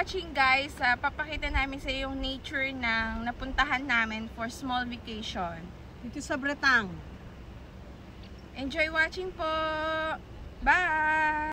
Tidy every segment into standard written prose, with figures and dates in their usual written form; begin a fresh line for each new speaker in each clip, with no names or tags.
watching guys. Papakita namin sa yung nature ng napuntahan namin for small vacation.
Dito sa Bretagne.
Enjoy watching po! Bye!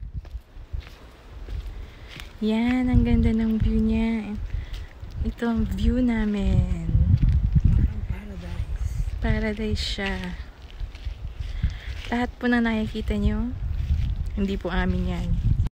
Yan, ang ganda ng view niya. Ito ang view namin.
Parang paradise.
Paradise siya. Lahat po na nakikita nyo, hindi po amin yan.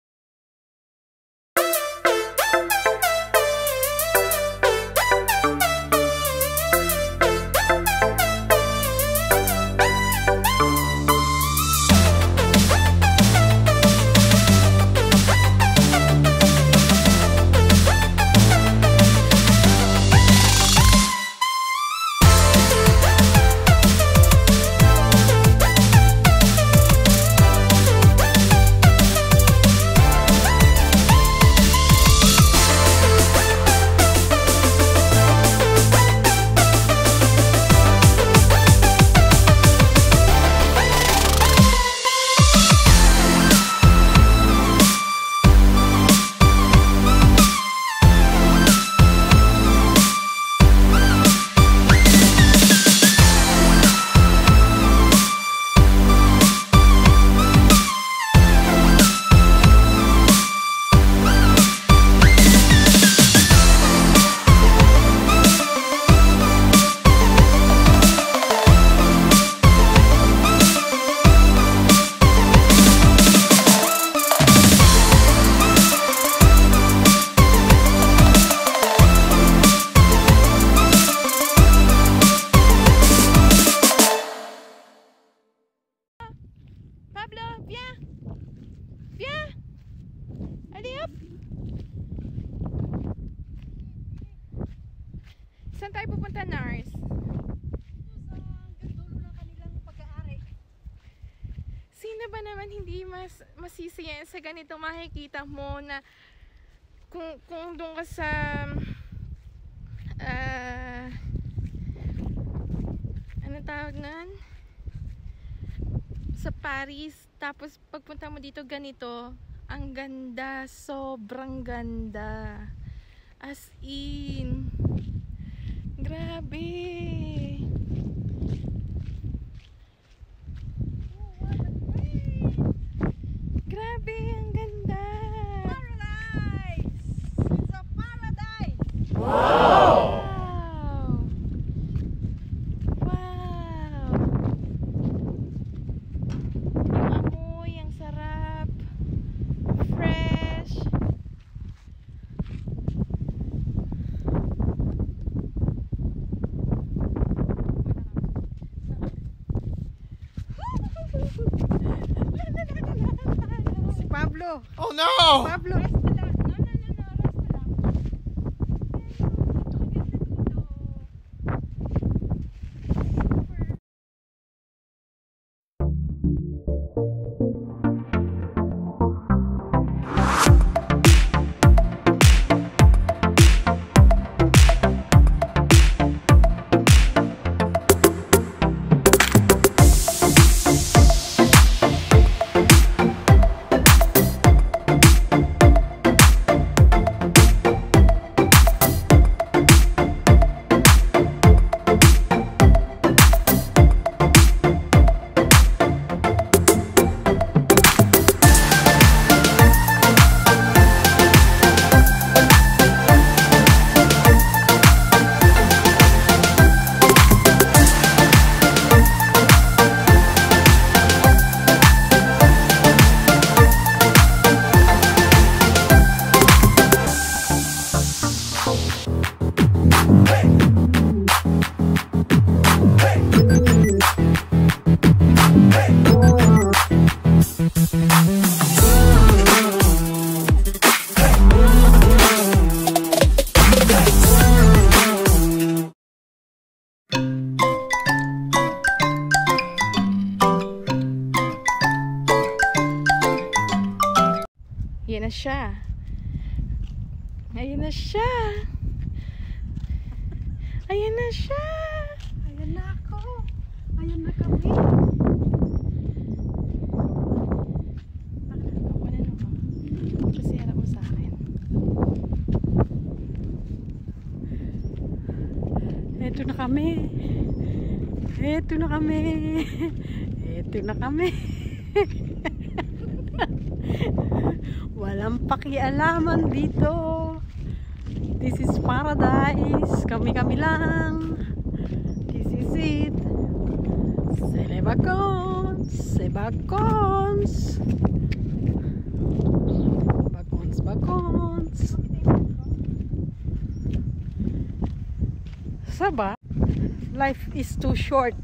Viens! Viens! Allez hop! Saan tayo pupunta, Nars?
Sa gandulo ng kanilang pag-aari.
Sino ba naman hindi masisiyahan sa ganito? Makikita mo na kung doon ka sa ano tawag nun? Sa Paris, tapos pagpunta mo dito ganito, ang ganda, sobrang ganda, as in, grabe, grabe, ang ganda,
Paradise! It's a paradise!
wow!
Si Pablo!
Oh no!
Pablo!
Yan na siya. Ayan na siya. Ayan na siya.
Ayan na ako. Ayan na kami.
Kasi harap mo sa akin.
Eto na kami. Eto na kami. Eto na kami. Walang pakialaman dito. This is paradise. Kami-kami lang. This is it. Sebagons. Sebagons. Bagons, bagons. Saba? Life is too short.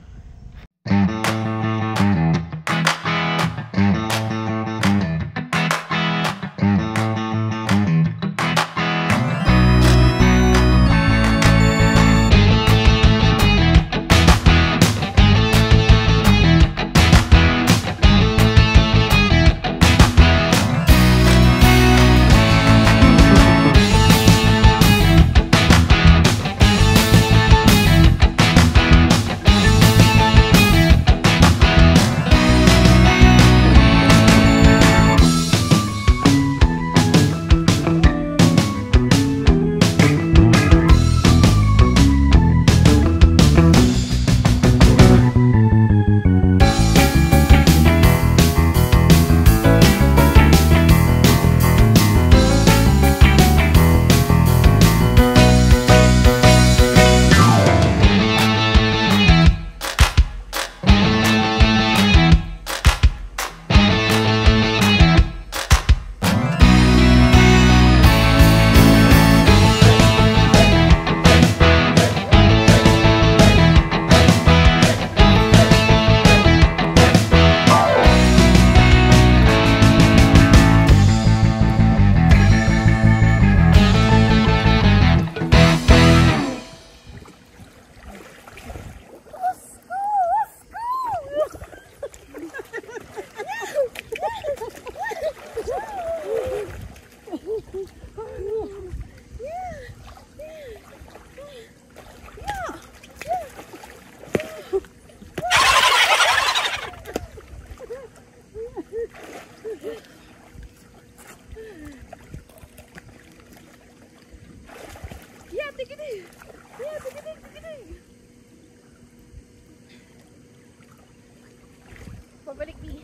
Pabalik ni.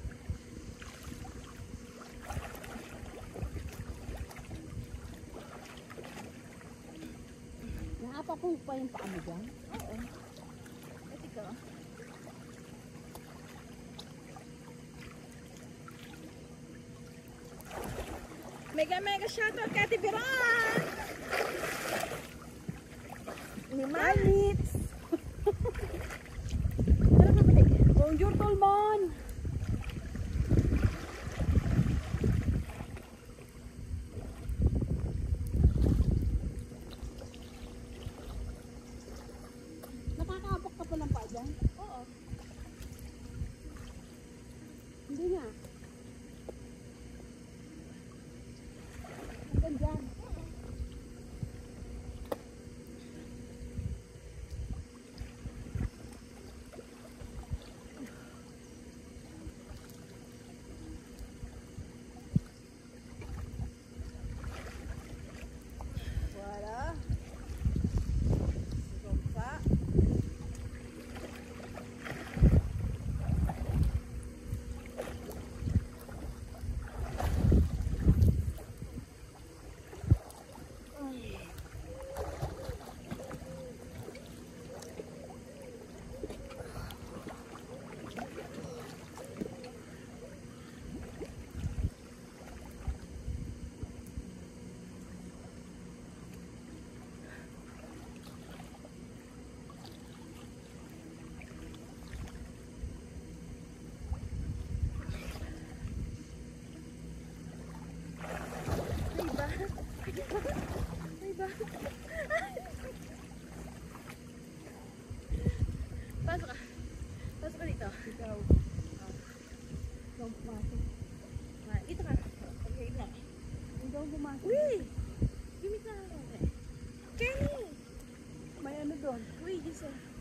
Nakapakong pa yung paa mo dyan?
Oo. Ito ka. Mega shoutout kay Ate Biran! Ni Manits! Tara pabalik.
Bonjour, Tolman! Nakakabok ka pa ng paa dyan?
Oo.
Hindi nga. Hanggang dyan.
Wala. Gompa. Diba? Pasok ka. Pasok ka dito.
Ikaw. Ikaw pumasok.
Dito ka. Okay na.
Ikaw pumasok.
Uy! Gimik na ako. Kenny!
May ano doon?
Uy, Giselle.